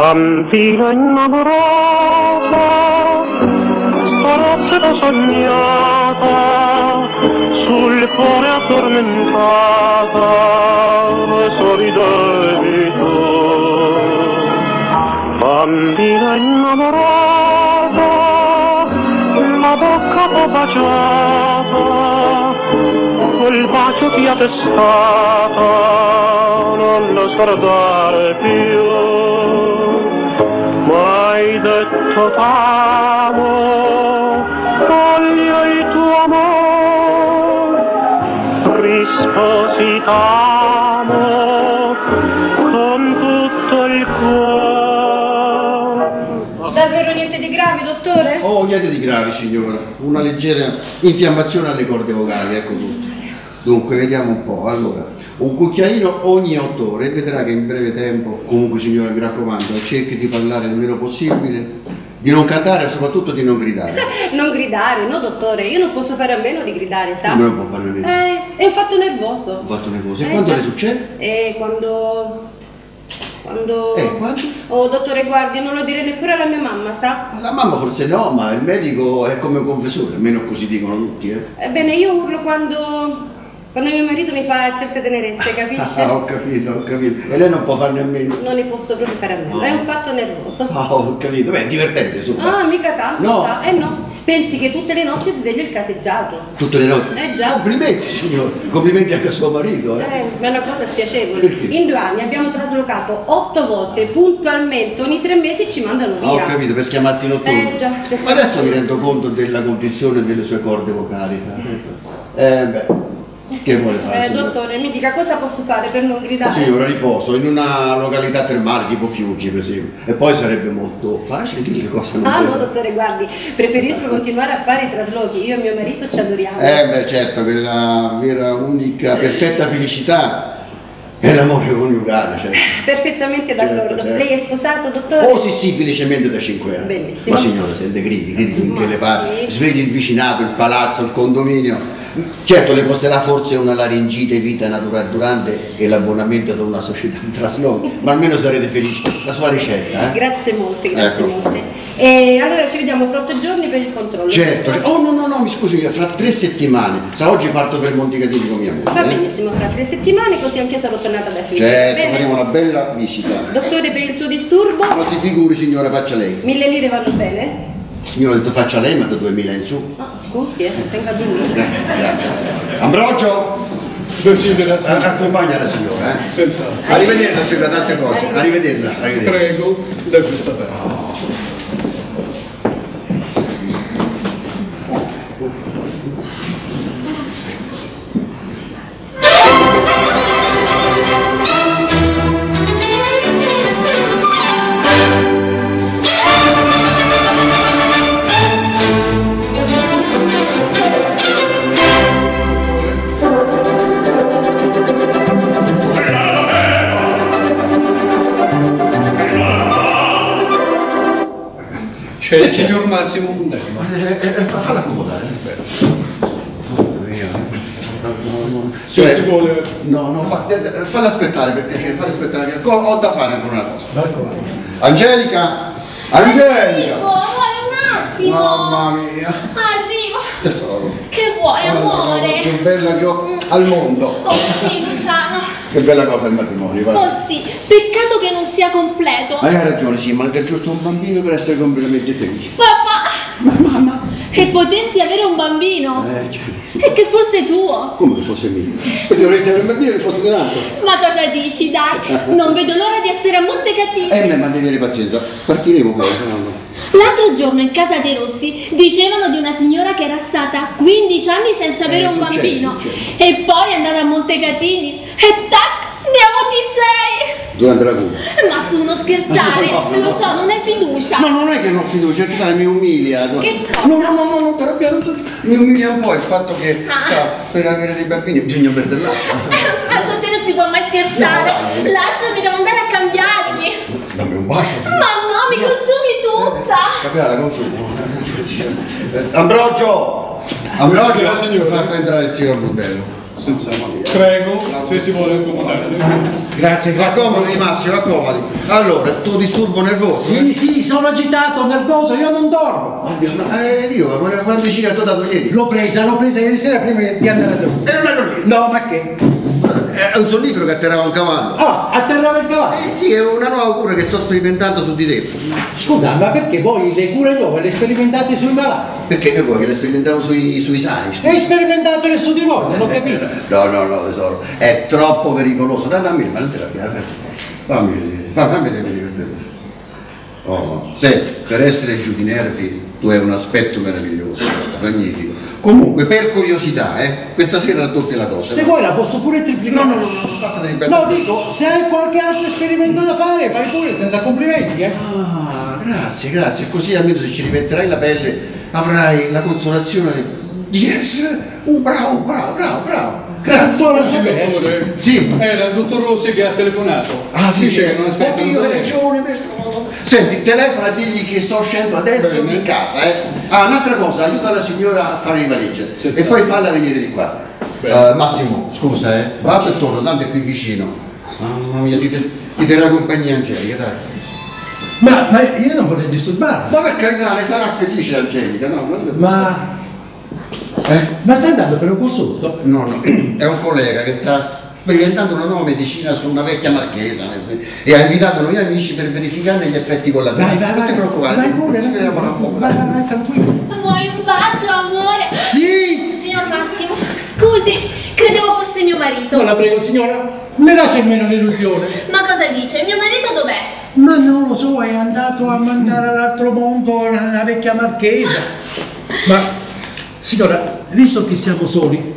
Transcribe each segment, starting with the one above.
Bambina innamorata, stanotte sognata, sul cuore addormentata, sorridevi tu. Bambina innamorata, la bocca t'ho baciata, quel bacio ti attestata, non lo scordare più. M'hai detto t'amo, voglio il tuo amor, risposi t'amo con tutto il cuore. Davvero niente di grave, dottore? Oh, niente di grave, signora. Una leggera infiammazione alle corde vocali, ecco tutto. Dunque, vediamo un po'. Allora, un cucchiaino ogni 8 ore e vedrà che in breve tempo, comunque signora, mi raccomando, cerchi di parlare il meno possibile, di non cantare e soprattutto di non gridare. Non gridare, no dottore, io non posso fare a meno di gridare, sa? Come non può fare a meno? È un fatto nervoso. Un fatto nervoso. E quando le succede? Quando... Quando? Oh dottore, guardi, non lo dire neppure alla mia mamma, sa? La mamma forse no, ma il medico è come un confessore, almeno così dicono tutti, Ebbene, io urlo quando mio marito mi fa certe tenerezze, capisce? Ah, ho capito. E lei non può farne a meno? Non ne posso proprio fare a meno, è un fatto nervoso. Ah, ho capito. Beh, è divertente, insomma. Ah, mica tanto, no. Sa? No. Pensi che tutte le notti sveglio il caseggiato. Tutte le notti? Già. Complimenti, signore. Complimenti anche a suo marito, Ma è una cosa spiacevole. Perché? In 2 anni abbiamo traslocato 8 volte, puntualmente, ogni 3 mesi ci mandano via. Ho capito, per schiamazzi notturni. Già, per Ma adesso mi rendo conto della condizione delle sue corde vocali, sa? Che vuole fare? Dottore, mi dica cosa posso fare per non gridare? Signora, riposo in una località termale tipo Fiuggi, per esempio. E poi sarebbe molto facile dire cosa non no, dottore, guardi, preferisco continuare a fare i traslochi. Io e mio marito ci adoriamo. Certo, per la vera, unica, perfetta felicità è l'amore coniugale, certo. Perfettamente d'accordo. Certo. Lei è sposato, dottore? Oh sì, felicemente da 5 anni. Benissimo. Ma signora, se le gridi finché le pare, sì. svegli il vicinato, il palazzo, il condominio. Certo, le costerà forse una laringite vita naturale durante e l'abbonamento ad una società di traslochi, ma almeno sarete felici. La sua ricetta, Grazie molte, grazie Ecco. molte. E allora ci vediamo fra 8 giorni per il controllo. Certo. Oh no, mi scusi, fra 3 settimane. Sa, oggi parto per Montecatini con mia moglie. Va benissimo, fra 3 settimane, così anche sarò tornata da Fiuggi. Certo, Bene? faremo una bella visita. Dottore, per il suo disturbo? Ma si figuri, signora, faccia lei. 1000 lire vanno bene? Signora, ho detto faccia lei, ma da 2000 in su. No, scusi, tenga di me. Grazie. Ambrogio! Accompagna la signora, Senz'altro. Arrivederla, signora, tante cose. Arrivederla. Prego, da questa parte. C'è il signor Massimo Mundema. Falla accomodare. Se si vuole. No, falla aspettare perché falla aspettare. Ho da fare ancora una cosa. D'accordo. Angelica! Arrivo, vuoi un attimo? Mamma mia! Arrivo. Tesoro. Che vuoi, Guarda, la cosa amore? più bella che ho al mondo. Oh sì, Luciano. Che bella cosa il matrimonio, guarda. Oh sì, peccato che non sia completo. Hai ragione, sì, manca giusto un bambino per essere completamente felice. Papà! Mamma! Che potessi avere un bambino. Certo. E che fosse tuo. Come che fosse mio? Perché dovresti avere un bambino che fosse dell'altro. Ma cosa dici, dai? Non vedo l'ora di essere a Montecatini. Ma devi avere pazienza. Partiremo poi, se no. L'altro giorno in casa dei Rossi dicevano di una signora che era stata 15 anni senza avere un succede, bambino. succede. E poi è andata a Montecatini e tac, ne ha avuti 6. Durante la cura. Ma su, non scherzare, No. lo so, non hai fiducia. No, non è che non ho fiducia, è che sai, mi umilia. Che cosa? No, però piano mi umilia un po' il fatto che, sa, per avere dei bambini bisogna perdere l'acqua. Ma con te non si può mai scherzare. No, dai. Lasciami, devo andare a cambiarmi. Dammi un bacio. Ma no, mi consumi tutta. Capirà la consumo. Ambrogio! Ambrogio! Signora. Fa entrare il signor Budello. Senza male. Prego, se si vuole accomodare. Grazie. Accomodi Massimo, accomodi. Allora, tu disturbo nervoso? Sì, sono agitato, nervoso, io non dormo. Oddio, ma io, ma quella medicina tu da ieri? L'ho presa ieri sera prima di andare a dormire. E non è dormito? No, ma che? È un sonnifero che atterrava un cavallo. Ah, atterrava il cavallo. Sì, è una nuova cura che sto sperimentando su di te. Scusa, ma perché voi le cure dove le sperimentate sui malati? Perché noi poi che le sperimentiamo sui sani? E sperimentatele su di voi, non ho capito. No, tesoro, è troppo pericoloso. Dammi, ma non te la piace. Fammi vedere queste cose. Oh, senti, per essere giù di nervi, tu hai un aspetto meraviglioso, magnifico. Comunque, per curiosità, questa sera raddoppia la dose. Se vuoi la posso pure triplicare. No, basta di ripetere. No, dico, se hai qualche altro esperimento da fare, fai pure senza complimenti, Ah, grazie, così almeno se ci rimetterai la pelle avrai la consolazione di essere un bravo. Grazie. Dottore, Sì. era il dottor Rossi che ha telefonato. Ah, sì, Dice che non aspetta io hai ragione, senti, telefona e digli che sto uscendo adesso Bene. di casa, Ah, un'altra cosa, aiuta la signora a fare le valigie e poi falla venire di qua. Massimo, scusa, vado e torno, tanto è qui vicino. Mamma mia, ti terrà compagnia Angelica, dai. Ma io non vorrei disturbare. Ma per carità, ne sarà felice Angelica, no? Ma stai andando per un consulto? No, è un collega che sta sperimentando una nuova medicina su una vecchia marchesa e ha invitato noi amici per verificarne gli effetti collaterali. Vai, non ti preoccupare, vai pure, speriamo un po'. vai, tranquillo. Vuoi un bacio, amore? Sì! Signor Massimo, scusi, credevo fosse mio marito. No, la prego signora, mi lasci almeno l'illusione. Ma cosa dice? Mio marito dov'è? Ma non lo so, è andato a mandare all'altro mondo la vecchia marchesa. Ma, signora, visto che siamo soli,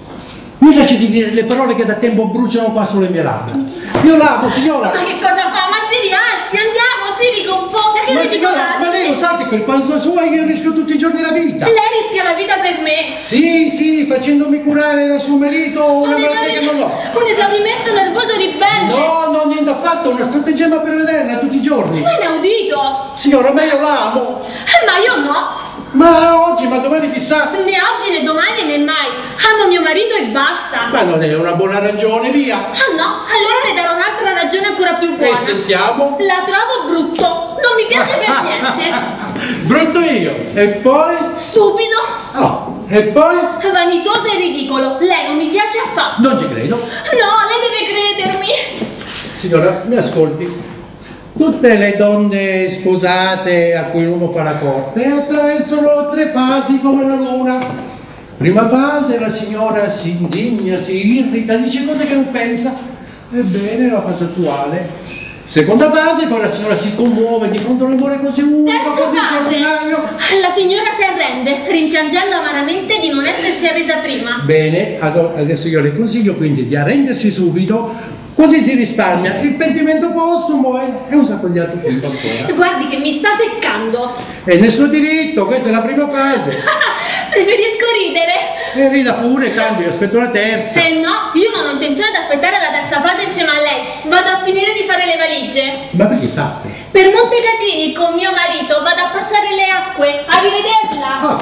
mi lasci di dire le parole che da tempo bruciano qua sulle mie labbra. Io l'amo, signora! Ma che cosa fa? Ma si rialzi, andiamo, si ricomponga, che Ma ne signora, ma lei lo sa che per causa sua io rischio tutti i giorni la vita? Lei rischia la vita per me. Sì, facendomi curare da suo marito una malattia che non ho. Un esaurimento nervoso ribelle. No, niente affatto, una stratagemma per vederla tutti i giorni. Ma inaudito. Signora, ma io l'amo. Ma io no. Ma oggi, ma domani chissà. Né oggi, né domani, né mai. Amo mio marito e basta. Ma non è una buona ragione, via. Ah no, allora le darò un'altra ragione ancora più buona. E sentiamo. La trovo brutto. Non mi piace per niente. Brutto io. E poi? Stupido. Oh, e poi? Vanitoso e ridicolo. Lei non mi piace affatto. Non ci credo. No, lei deve credermi. Signora, mi ascolti. Tutte le donne sposate a cui l'uomo fa la corte attraversano 3 fasi come la luna. Prima fase la signora si indigna, si irrita, dice cose che non pensa. Ebbene, la fase attuale. Seconda fase, poi la signora si commuove di fronte a un amore così unico, Terza così straordinario. fase. La signora si arrende, rimpiangendo amaramente di non essersi arresa prima. Bene, adesso io le consiglio quindi di arrendersi subito, così si risparmia il pentimento postumo e un sacco di altro tempo ancora. Guardi che mi sta seccando. E nel suo diritto, questa è la prima fase. Preferisco ridere. E rida pure, tanto io aspetto la terza. No, io non ho intenzione di aspettare la terza fase insieme a lei. Vado a finire di fare le valigie. Ma perché tappe? Per Montecatini con mio marito vado a passare le acque. Arrivederla.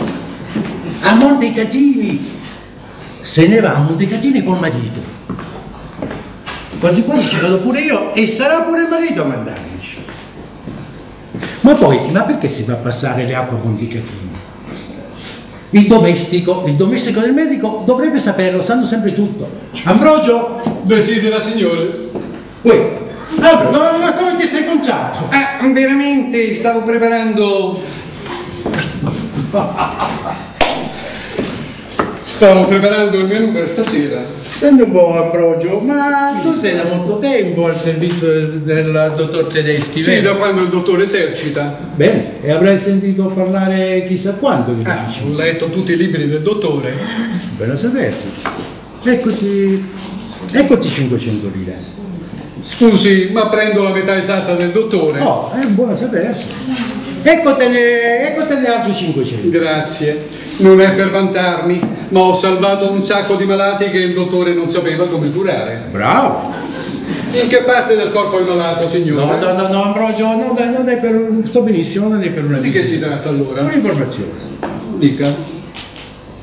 A Montecatini. Se ne va a Montecatini col marito. Quasi quasi ci vado pure io e sarà pure il marito a mandarmi. Ma poi, ma perché si va a passare le acque a Montecatini? Il domestico del medico dovrebbe saperlo, sanno sempre tutto. Ambrogio? Desidera, signore? Uè, ma come ti sei conciato? Veramente stavo preparando... Stavo preparando il menù per stasera. Senti un po', Ambrogio, ma tu sei da molto tempo al servizio del dottor Tedeschi, Sì, vero? da quando il dottore esercita. Bene, e avrai sentito parlare chissà quanto di medici. Ho letto tutti i libri del dottore. Bene a sapersi. Eccoti 500 lire. Scusi, ma prendo la metà esatta del dottore? Oh, è buono a sapersi. Eccotene altri 500. Grazie. Non è per vantarmi, ma ho salvato un sacco di malati che il dottore non sapeva come curare. Bravo. In che parte del corpo è il malato, signore? No, Ambrogio, non è per... sto benissimo, non è per una Di che si tratta allora? un'informazione. Dica.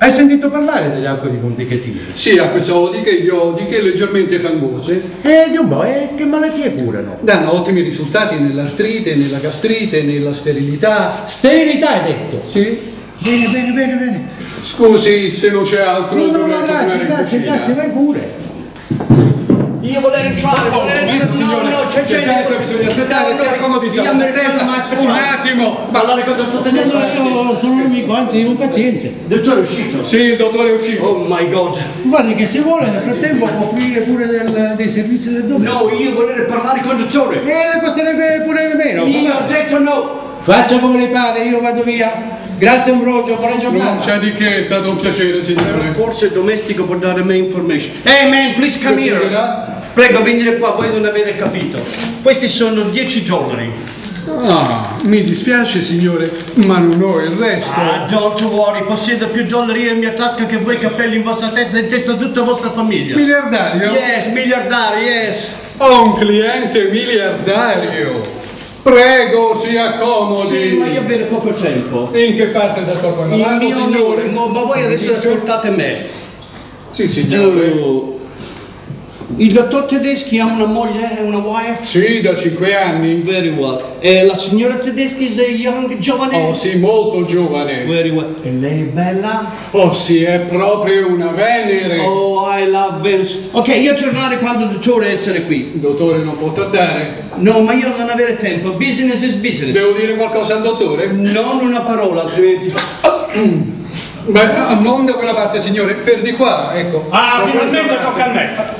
Hai sentito parlare delle acque di Montecatini? Sì, acque sodiche, iodiche, leggermente fangose. Di un po', che malattie curano? Danno ottimi risultati nell'artrite, nella gastrite, nella sterilità. Sterilità hai detto? Sì. Bene. Scusi se non c'è altro. No, dovrei tornare in grazie, cucina. vai pure. Io volevo entrare, Bisogna aspettare, si accomodi già. Un attimo. parlare con il dottore Tedeschi. No, sono un amico, anzi un paziente. Il dottore è uscito. Sì, il dottore è uscito. Oh my god. Guardi che se vuole nel frattempo può offrire pure dei servizi del dottore. No, io volevo parlare con il dottore. Le costerebbe pure meno. Io ho detto no. Faccia come le pare, io vado via. Grazie Ambrogio, buona Non giornata. c'è di che, è stato un piacere, signore. Forse il domestico può dare me information. Hey man, please come here. Signora? Prego, venite qua, voi non avete capito. Questi sono $10. Ah, mi dispiace, signore, ma non ho il resto. Ah, don't worry, possiedo più dollari in mia tasca che voi capelli in vostra testa e in testa tutta la vostra famiglia. Miliardario? Yes, miliardari, yes. Ho un cliente miliardario. Prego, si accomodi. Sì, ma io avere poco tempo. In che parte del corpo è Il malato, mio signore? onore, ma voi adesso ascoltate me. Sì, signore. Il dottor Tedeschi ha una moglie, una wife? Sì, da 5 anni. Very well. E la signora Tedeschi è young, giovane? Oh, sì, molto giovane. Very well. E lei è bella? Oh, sì, è proprio una Venere. Oh, I love Venus. Ok, io tornare quando il dottore essere qui. Il dottore non può tardare. No, ma io non avere tempo. Business is business. Devo dire qualcosa al dottore? Non una parola, altrimenti... Beh, no, non da quella parte, signore, per di qua, ecco. Ah, finalmente tocca a me.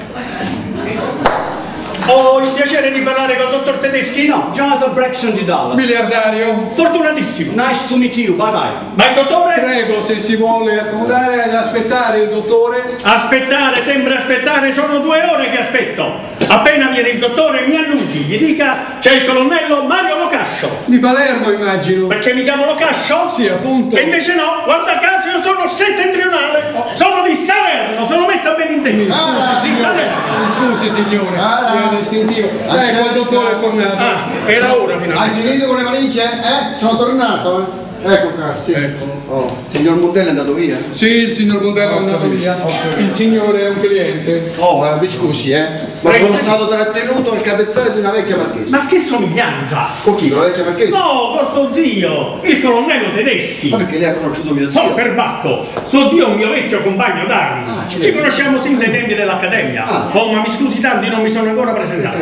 Ho il piacere di parlare con il dottor Tedeschi? No, Jonathan Braxton di Dallas. Miliardario? Fortunatissimo. Nice to meet you, bye bye. Ma il dottore? Prego, se si vuole accomodare ad aspettare il dottore. Aspettare, sembra aspettare, sono 2 ore che aspetto. Appena viene il dottore mi annunci, gli dica c'è il colonnello Mario Locascio. Di Palermo, immagino. Perché mi chiamo Locascio? Sì, appunto. E invece no, guarda caso io sono settentrionale, sono di Salerno, se lo metta bene in te. Di Salerno. Scusi, signore. Era istintivo. Ecco, il dottore è tornato. Ah, era ora Hai finalmente. finito con le valigie? Sono tornato, Ecco caro, sì. Ecco. Oh, signor Mondello è andato via? Sì, il signor Mondello è andato via. Il signore è un cliente. Oh, mi scusi, ma sono stato trattenuto al capezzale di una vecchia marchesa. Ma che somiglianza? Con chi? Con la vecchia marchesa? No, con suo zio, il colonnello Tedeschi. Ma perché lei ha conosciuto mio Oh, zio? perbacco, suo zio è un mio vecchio compagno d'armi. Ci conosciamo sin dai tempi dell'accademia. Oh, ma mi scusi tanto, io non mi sono ancora presentato.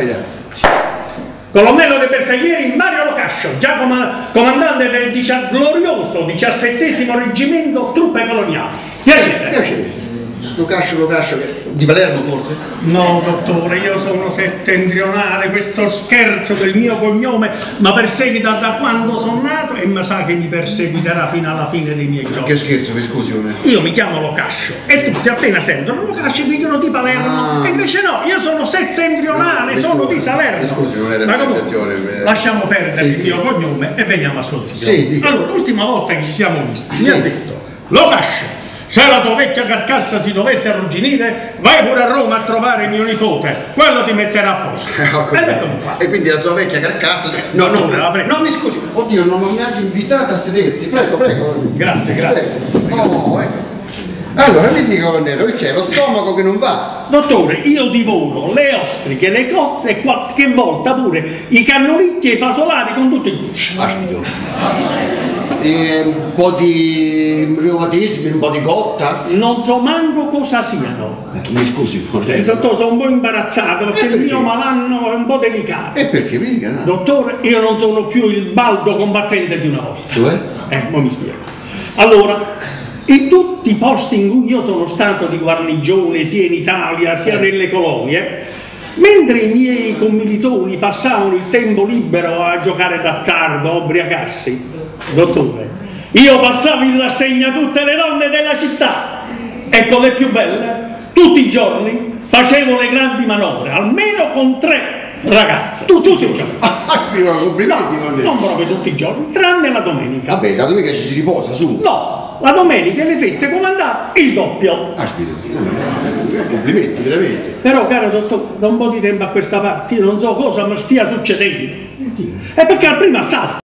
Colonnello dei Bersaglieri Mario Locascio, già comandante del glorioso 17° reggimento truppe coloniali. Piacere. Piacere. Locascio, di Palermo forse? No, dottore, io sono settentrionale, questo scherzo del mio cognome mi perseguita da quando sono nato e mi sa che mi perseguiterà fino alla fine dei miei giorni. Che scherzo, mi scusi. Io mi chiamo Locascio e tutti appena sentono Locascio dicono di Palermo, e invece no, io sono settentrionale, sono di Salerno. Mi scusi, non era Ma comunque, intenzione. lasciamo perdere il Sì, mio cognome e veniamo a suo zio. Sì, dica. Allora, l'ultima volta che ci siamo visti, mi Sì. ha detto: Locascio, se la tua vecchia carcassa si dovesse arrugginire, vai pure a Roma a trovare mio nipote, quello ti metterà a posto. Ed eccomi qua. E quindi la sua vecchia carcassa. No, la prego. No, mi scusi. Oddio, non mi ha neanche invitato a sedersi. Prego. Grazie. Prego. Oh, ecco. Allora mi dica, Colonnello, che c'è? Lo stomaco che non va? Dottore, io divoro le ostriche, le cozze e qualche volta pure i cannolicchi e i fasolari con tutto il guscio. Un po' di reumatismi, un po' di cotta? Non so manco cosa siano. Mi scusi, Colonnello. Dottore, sono un po' imbarazzato perché il perché? mio malanno è un po' delicato. E perché mi dica? No? Dottore, io non sono più il baldo combattente di una volta. Cioè? Mo mi spiego. Allora, in tutti i posti in cui io sono stato di guarnigione, sia in Italia sia nelle colonie, mentre i miei commilitoni passavano il tempo libero a giocare d'azzardo, a ubriacarsi, dottore, io passavo in rassegna tutte le donne della città e con le più belle, tutti i giorni, facevo le grandi manovre, almeno con 3 ragazze, tutti i giorni. Complimenti, Colonnello. Non proprio tutti i giorni, tranne la domenica. Vabbè, da domenica ci si riposa, su. No, la domenica le feste comandate il doppio. Aspetta, complimenti, veramente. Però, caro dottore, da un po' di tempo a questa parte io non so cosa mi stia succedendo. È perché al primo assalto